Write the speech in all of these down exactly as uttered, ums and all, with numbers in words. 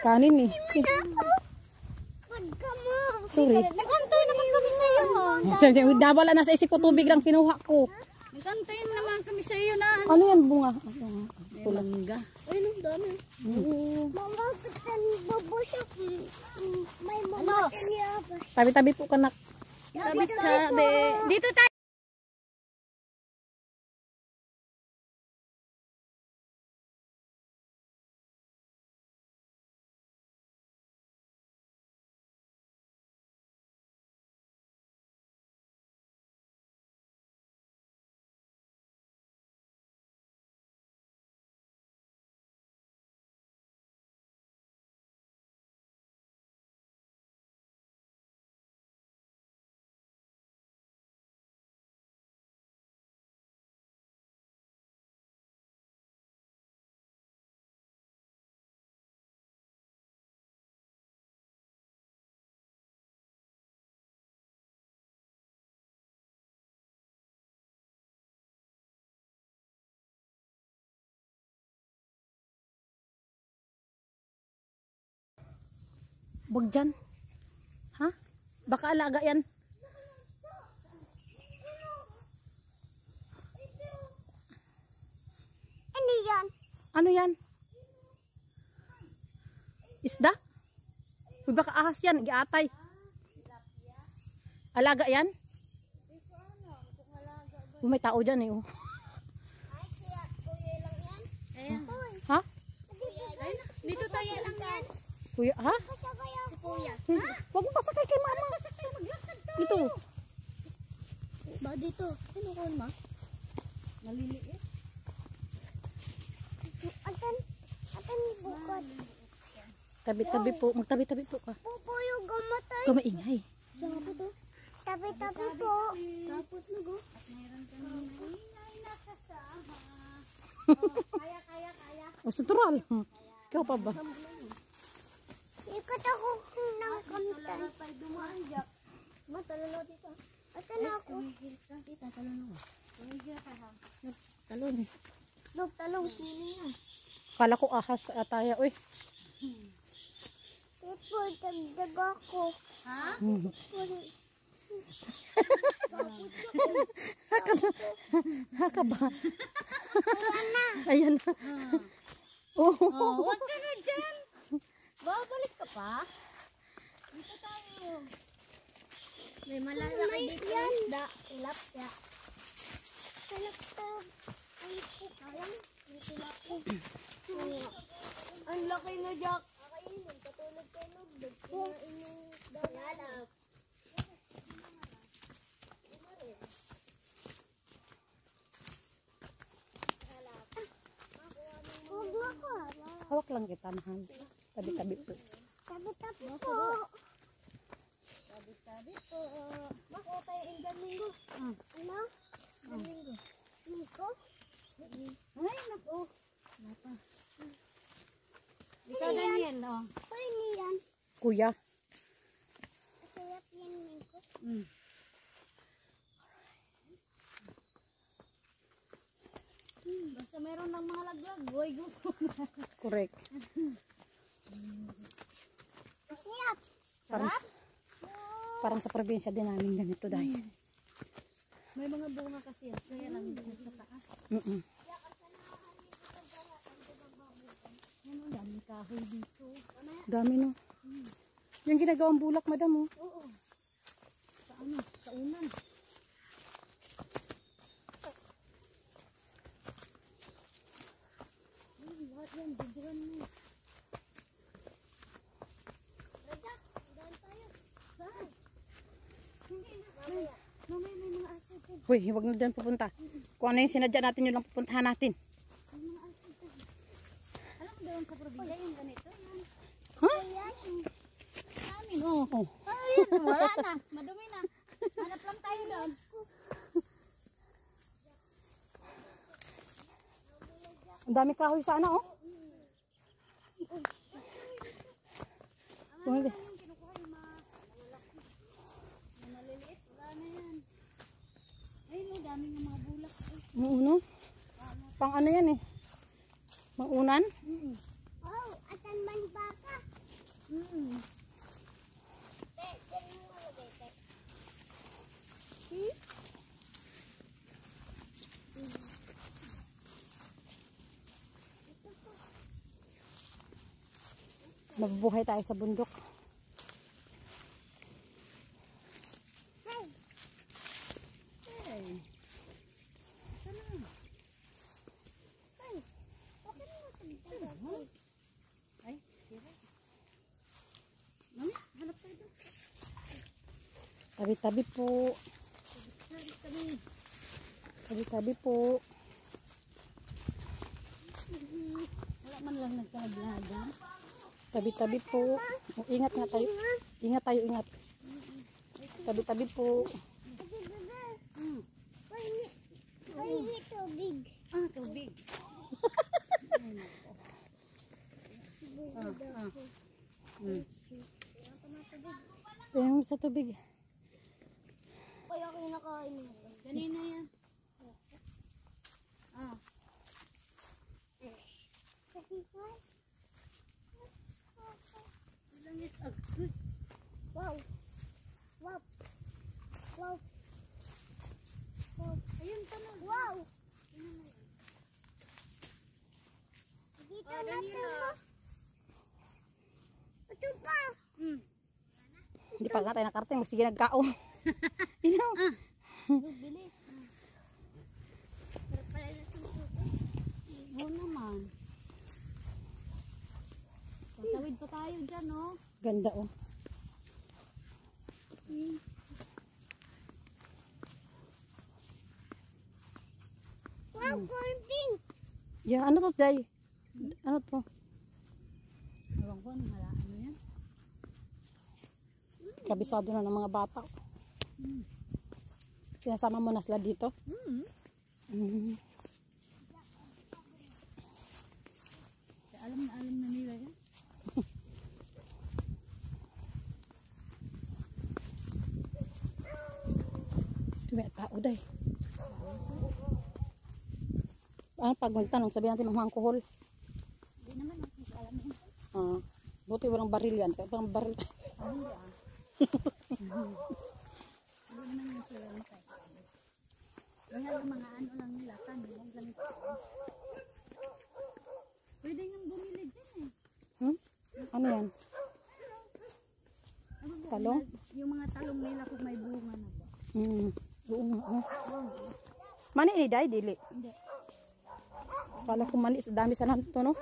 kanin eh. Sorry. Nagantay naman kami sa iyo. Dabala na sa isip ko, tubig lang kinuha ko. Nagantay naman kami sa iyo na. Ano yan, bunga? Tulangga. Ay, nung dami. Mama, kita babusok. May mama niya. Tabi-tabi po kanak. Tabi-tabi. Dito tayo. Wag dyan. Ha? Baka alaga yan. Ano yan? Ano yan? Isda? Uy, baka ahas yan. Giatay. Alaga yan? Uy, may tao dyan eh. Oh. Ay, kaya kuya lang yan? Ayan. Ha? Ayun. Dito tayo lang yan. Kuya, ha? Si kuya. Huwag mo pasakay kay mama. Dito. Ba dito? Sino ko ma? Maliliit. Atan, atan bukod. Tabi-tabi po. Magtabi-tabi po ka. Pupo yung gamatay. Kumaingay. Saan po to? Tabi-tabi po. Tapos lugo. At mayroon kami ingay na kasama. Kaya, kaya, kaya. O, sutural. Ikaw pa ba? Ikat ako ng kamitan. Pag dumaan dyan. Matalalo dito. Atan ako. Dito, talon mo. Tumigil ka ha. Talon eh. Log talong sini yan. Kala ko ahas ataya. Uy. Pupo, dagdag ako. Ha? Haka na. Haka ba? Ayan na. Oh. Oh, huwag ka na dyan. Babalik ka pa? Dito tayo. May malalaki dito. yan. Da, tilapia. Talaptag. Ay, alam. May tilapia. Ang laki na, Jack. Kakainin, katulog kay Lugdog. Kinain yung dalalap. Huwag na ko. Hawak lang kita, mahal. Tabi-tabi po. Tabi-tabi po. Tabi-tabi po. Bako tayo yung Domingo. Ano? Domingo. Miko? Ay, naku. Napa. Ikaw, Daniel, oh. Ay, niyan. Kuya. Masayap yan, Miko. Mm. Hmm, basta meron lang mga laglag. Boy, gusto. Correct. Masayap. Parang, parang sa probinsya din namin ganito dahil. May mga bunga kasi yan. Kaya lang dito sa taas. Mm -mm. Yan ang daming kahoy dito. Dami no. Yung ginagawang bulak, madam oh. Oo. Sa ano? Sa unan. Ay, lahat yan. Bibuhan mo. Rajak, daan tayo. Saan? Hindi na. Mamaya. Mamaya may mga aso dyan. Uy, huwag na dyan pupunta. Kung ano yung sinadya natin, yun lang pupuntahan natin. May mga aso dyan. Alam mo doon sa probinsya yung ganito. Yan. Ha? Amin, oh. Oh. Ayun, wala na. Madumi na. Hanap lang tayo doon. Ang dami kahoy sana oh. Kung hindi. Yung kinukuha yung mga malalaki. Yung maliliit, wala na yan. Ayun, oh, dami ng mga bulak. Ano? Pang ano yan eh. Mangunan? Mm -mm. Oh, atan man baka. Hmm. Te, dyan mo malagay, te. Hmm? Mabubuhay tayo sa bundok. Hey! Hey. Sana. Hey! Okay na mo. Ay, sira. Mami, hanap tayo doon. Tabi-tabi po. Hanap kami. Tabi-tabi po. Wala man lang nagkalaglaga. Tabi-tabi po. Oh, ingat nga tayo. Ingat tayo, ingat. Tabi-tabi po. Ate, bebe. Hmm. Pahingi. Pahingi tubig. Ah, tubig. Ay, nako. Ah, ah. Hmm. Ayun sa tubig. Kaya ako yung nakain mo. Kanina yan. Ah. Langit agad. Wow. Wow. Wow. Wow. Ayun pa na. Wow. Dito Ah, na Daniela. tayo. Ito pa. Hmm. Hindi pa nga tayo nakarating. Sige nagkaon. Inaw. Bilis. Sarap pala na susunod. Oo naman. Tatawid pa tayo dyan, no? Ganda oh. Wow, corn pink. Yeah, ano to, Day? Ano to? Ewan ko, hala, ano yan? Kabisado na ng mga bata. Sinasama mo na sila dito? Hmm. Mm. Alam na alam na nila yan. Dumi at tao, Day. Ano pag magtanong, sabihin natin mga alcohol. Hindi naman natin alam yan. Ah, buti walang baril yan. Kaya parang baril. Ah, hindi ah. Hindi naman yung sila yung tayo. Kaya yung mga ano lang nila, kami, yung ganito. Pwede nga bumili dyan eh. Hmm? Ano yan? Ano ba, Talong? Yung mga talong nila kung may bunga na ba? Hmm. Oo nga. Oh. Oo. Mani ni Day, dili. Hindi. Kala ko mani, sa dami sa nanto, no?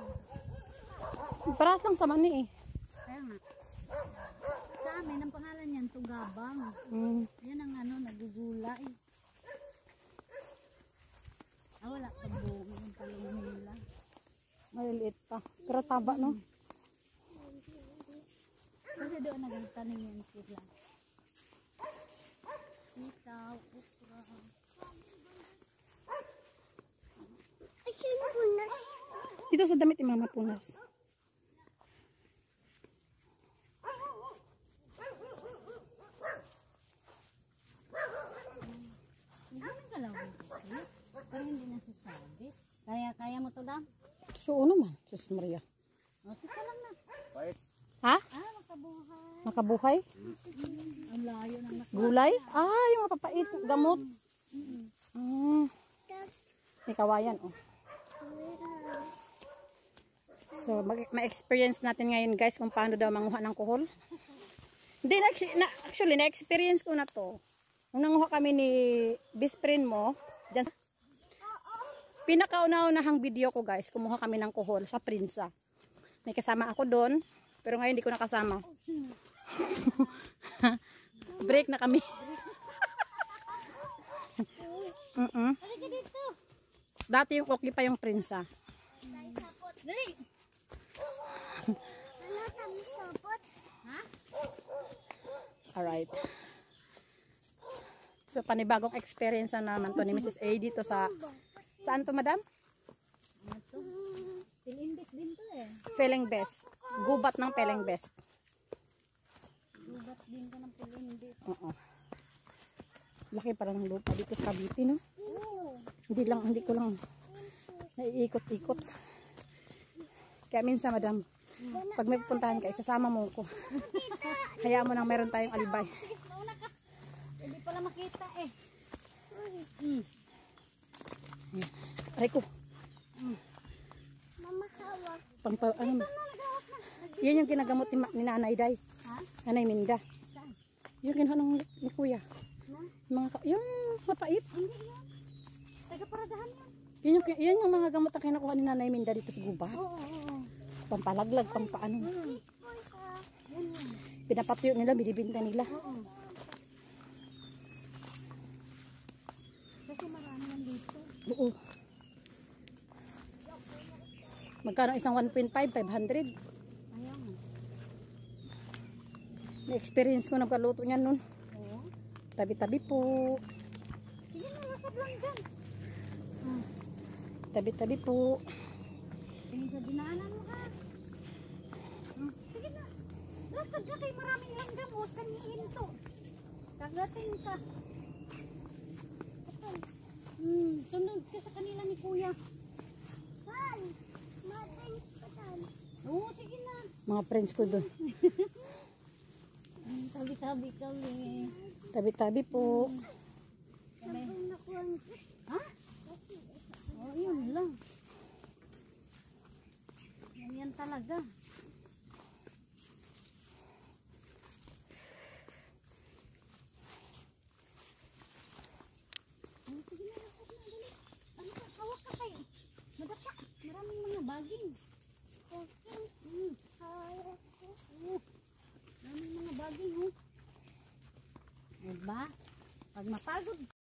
Paras lang sa mani eh. Kaya nga. Sa amin, ang pangalan niyan, tugabang. Hmm. Yan ang ano, nagugulay. Ah, wala pa bunga yung talong nila. Maliliit pa. Pero taba, no? Kasi doon nagtanim yan sila. Sitaw, okra. Ay, sino punas? Dito sa damit ni Mama Punas. Hindi naman galawin kasi. Pero hindi nasasabi. Kaya, kaya mo to lang? So, ano man? Sus Maria. O, tika lang na. Ha? Ah, makabuhay. Makabuhay? Ang layo ng nak. Gulay? Ah, yung mapapait. Gamot. Ah. May kawayan, oh. So, mag- ma-experience natin ngayon, guys, kung paano daw manguha ng kuhol. Hindi, na, na, actually, na-experience ko na to. Nung nanguha kami ni best friend mo, dyan sa pinakauna-unahang video ko, guys, kumuha kami ng kuhol sa Prinsa. May kasama ako doon, pero ngayon hindi ko nakasama. Break na kami. Mm -mm. Halika dito. Dati yung okay pa yung Prinsa. Dali. Ano kami sapot? Ha? Alright. So, panibagong experience na naman to ni Missus A dito sa... Saan to, madam? Ano to? Pilimbis din to eh. Feeling best. Gubat ng feeling best. Gubat din ka ng pilimbis. Oo. Laki pa ng lupa dito sa Cavite, no? Oo. Hindi lang, hindi ko lang naiikot-ikot. Kaya minsan, madam, Pag may pupuntahan ka, isasama mo ko. Hayaan mo nang meron tayong alibay. Sige, mauna ka. Hindi pala makita eh. Mm. Aray ko. Mama hawak. Pang, pa, ano, yan yung ginagamot ni, ma- ni Nanay Day. Ha? Nanay Minda. Saan? Yung ginawa ng ni Kuya. Na? Mga, ka- yung mapait. Hindi yan. Taga-paradahan yan. Yun yung, yan yung mga gamot na kinukuha ni Nanay Minda dito sa gubat. Oo, oo, oo. Pampalaglag, pampaano. Mm. Yan yan. Pinapatuyo nila, binibinta nila. Oo. Kasi marami yan dito. Oo. Magkano isang one point five, five hundred? Ayaw. Na-experience ko nagkaluto niyan nun. Oo. Tabi-tabi po. Sige na, lasab lang dyan. Tabi-tabi po. Tingin sa dinaanan mo ka. Hmm. Sige na. Lasab ka kay maraming langgam. Huwag kang iinto. Kagating ka. Hmm. Sunod ka sa kanila ni Kuya. Saan? Matings pa saan? Oo, sige na. Mga friends ko doon. Hmm, Tabi-tabi kami. Tabi-tabi po. Kami. Saan nakuha ang Ha? Oo, yun lang. Yan yan talaga. Hmm, sige na, lasab na, dali. Ano ka, hawak ka kayo. Madapa, maraming mga baging. Hmm. hawak ko? Oo. Maraming mga baging, oh. Diba? Pag mapagod